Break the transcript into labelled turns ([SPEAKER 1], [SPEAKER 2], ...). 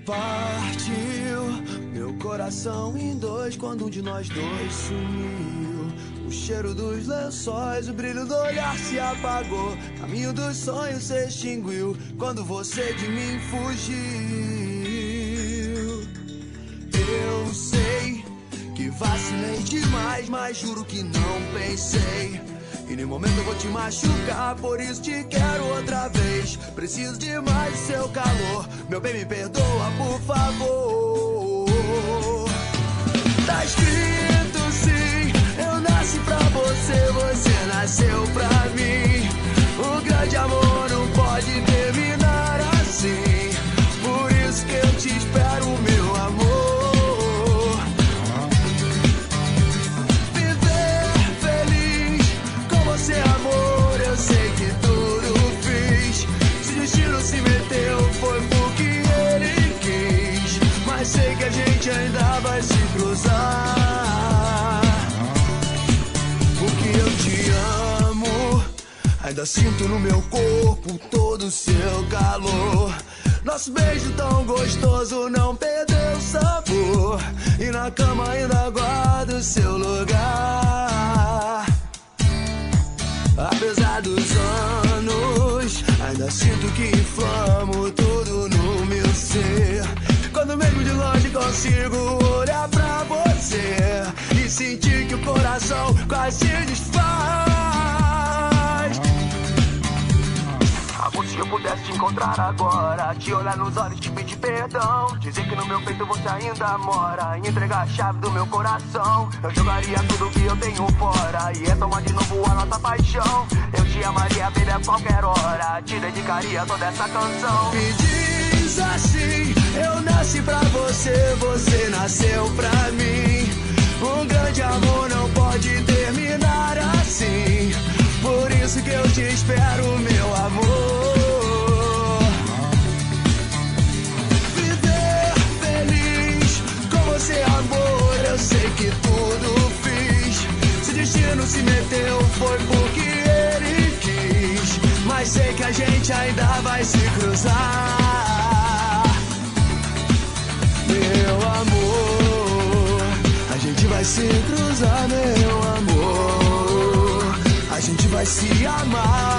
[SPEAKER 1] Partiu meu coração em dois quando um de nós dois sumiu. O cheiro dos lençóis, o brilho do olhar se apagou. Caminho dos sonhos se extinguiu quando você de mim fugiu. Eu sei que vacilei demais, mas juro que não pensei. E nem momento eu vou te machucar, por isso te quero outra vez. Preciso demais do seu calor, meu bem, me perdoa, por favor. Tá escrito sim, eu nasci pra você, você nasceu pra mim. O grande amor não pode terminar assim, por isso que eu te espero, meu amor. Sei que a gente ainda vai se cruzar, porque eu te amo. Ainda sinto no meu corpo todo o seu calor. Nosso beijo tão gostoso não perdeu o sabor, e na cama ainda guardo o seu lugar. Apesar dos anos, ainda sinto que inflamo tudo no meu ser. Quando mesmo de longe consigo olhar pra você e sentir que o coração quase se desfaz. Amor, se eu pudesse te encontrar agora, te olhar nos olhos, te pedir perdão, dizer que no meu peito você ainda mora, e entregar a chave do meu coração, eu jogaria tudo que eu tenho fora e retomar de novo a nossa paixão. Eu te amaria, baby, a qualquer hora, te dedicaria toda essa canção. Diz assim, eu nasci pra você, você nasceu pra mim. Um grande amor não pode terminar assim, por isso que eu te espero, meu amor. Viver feliz com você, amor, eu sei que tudo fiz. Se o destino se meteu foi porque ele quis, mas sei que a gente ainda vai se cruzar. Meu amor, a gente vai se cruzar, meu amor. A gente vai se amar.